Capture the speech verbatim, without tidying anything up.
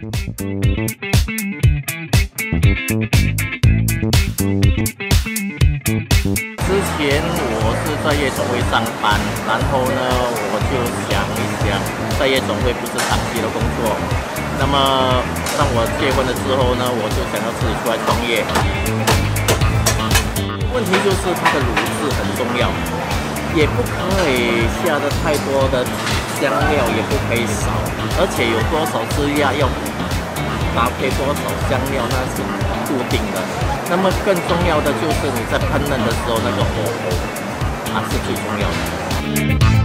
之前我是在夜总会上班，然后呢，我就想一想，在夜总会不是长期的工作。那么，当我结婚了之后呢，我就想要自己出来创业。问题就是它的卤制很重要，也不可以下的太多的香料，也不可以少，而且有多少只鸭要搭配多少香料，那是固定的。那么更重要的就是你在烹饪的时候那个火候，它是最重要的。